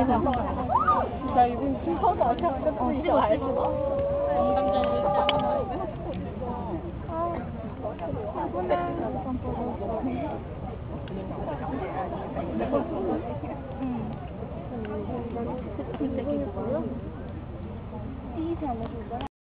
해서. 나 이분 하나도 안 하는데 또 이거 알지 마. 第一天的主播。